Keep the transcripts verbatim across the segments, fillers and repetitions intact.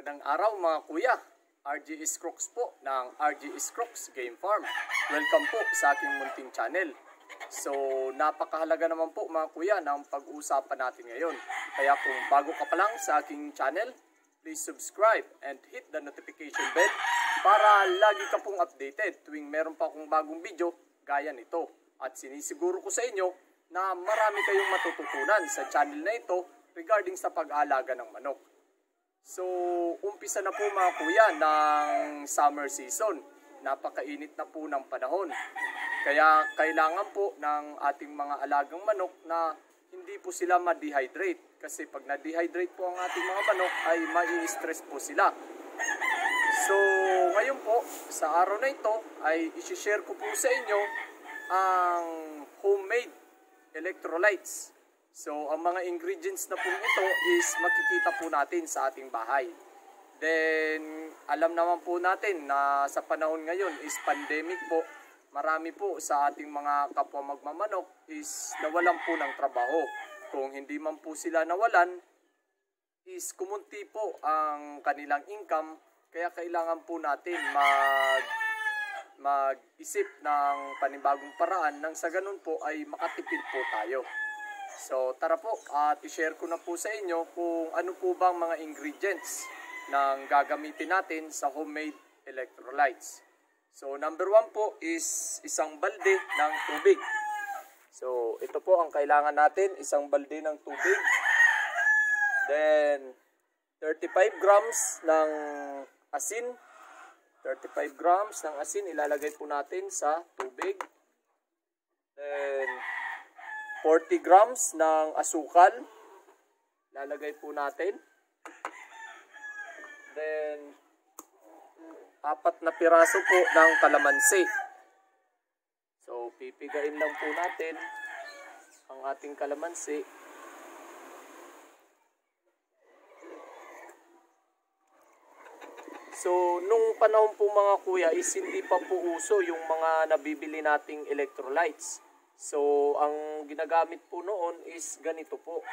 Magandang araw mga kuya, R G S Crooks po ng R G S Crooks Game Farm. Welcome po sa aking munting channel. So napakahalaga naman po mga kuya ng pag-uusapan natin ngayon. Kaya kung bago ka pa lang sa aking channel, please subscribe and hit the notification bell para lagi ka pong updated tuwing meron pa akong bagong video gaya nito. At sinisiguro ko sa inyo na marami kayong matututunan sa channel na ito regarding sa pag-aalaga ng manok. So, umpisa na po mga kuya ng summer season. Napakainit na po ng panahon. Kaya kailangan po ng ating mga alagang manok na hindi po sila ma-dehydrate. Kasi pag na-dehydrate po ang ating mga manok ay mai-stress po sila. So, ngayon po, sa araw na ito ay isi-share ko po sa inyo ang homemade electrolytes. So, ang mga ingredients na po ito is makikita po natin sa ating bahay. Then, alam naman po natin na sa panahon ngayon is pandemic po. Marami po sa ating mga kapwa magmamanok is nawalan po ng trabaho. Kung hindi man po sila nawalan, is kumunti po ang kanilang income. Kaya kailangan po natin mag, mag-isip ng panibagong paraan nang sa ganun po ay makatipid po tayo. So tara po at i-share ko na po sa inyo kung ano po bang mga ingredients na gagamitin natin sa homemade electrolytes. So number one po is isang balde ng tubig. So ito po ang kailangan natin, isang balde ng tubig. Then thirty-five grams ng asin. thirty-five grams ng asin ilalagay po natin sa tubig. Then forty grams ng asukal, lalagay po natin. Then, apat na piraso po ng kalamansi. So, pipigain lang po natin ang ating kalamansi. So, nung panahon po mga kuya is hindi pa po uso yung mga nabibili nating electrolytes. So, ang ginagamit po noon is ganito po.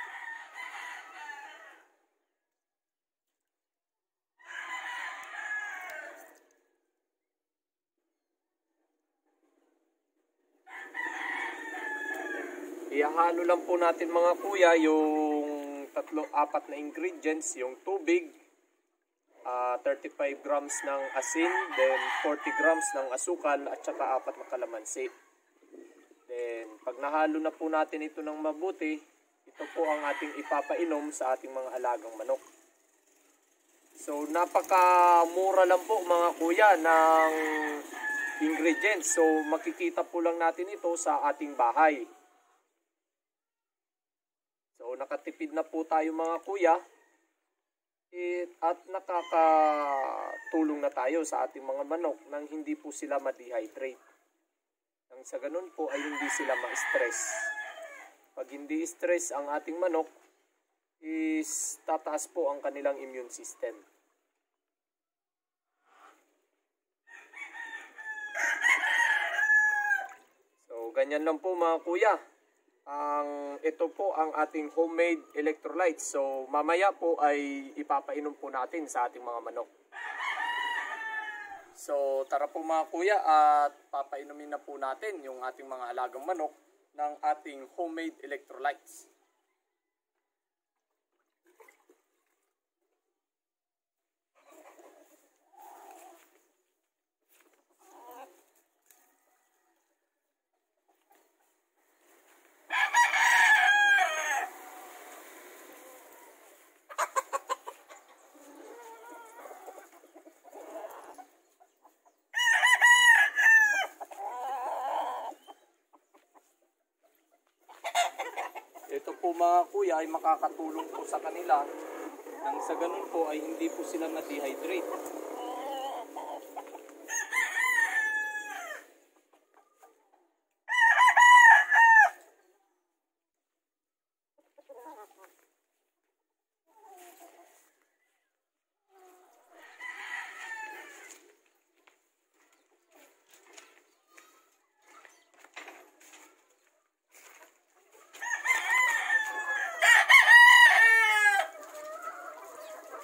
Ihahalo lang po natin mga kuya yung tatlo, apat na ingredients, yung tubig, uh, thirty-five grams ng asin, then forty grams ng asukal, at saka apat na kalamansi. Then, pag nahalo na po natin ito ng mabuti, ito po ang ating ipapainom sa ating mga alagang manok. So, napakamura lang po mga kuya ng ingredients. So, makikita po lang natin ito sa ating bahay. So, nakatipid na po tayo mga kuya. It, at nakakatulong na tayo sa ating mga manok nang hindi po sila ma-dehydrate. Nang sa ganun po ay hindi sila ma-stress. Pag hindi stress ang ating manok, is tataas po ang kanilang immune system. So, ganyan lang po mga kuya. Ang, ito po ang ating homemade electrolytes. So, mamaya po ay ipapainom po natin sa ating mga manok. So, tara po mga kuya at papainumin na po natin yung ating mga alagang manok ng ating homemade electrolytes. Ito po mga kuya ay makakatulong po sa kanila nang sa ganun po ay hindi po sila na-dehydrate.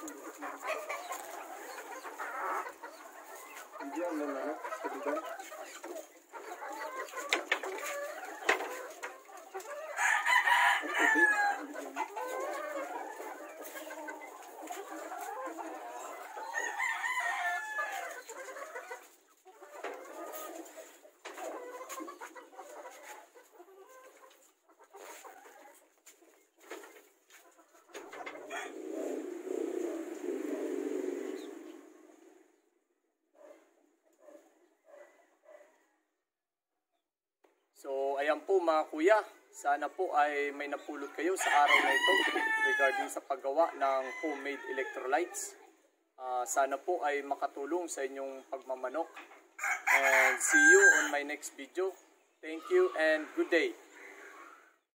Hindi ang ano, sabitan. Ang tubig. So, ayan po mga kuya, sana po ay may napulot kayo sa araw na ito regarding sa paggawa ng homemade electrolytes. Uh, sana po ay makatulong sa inyong pagmamanok. And see you on my next video. Thank you and good day.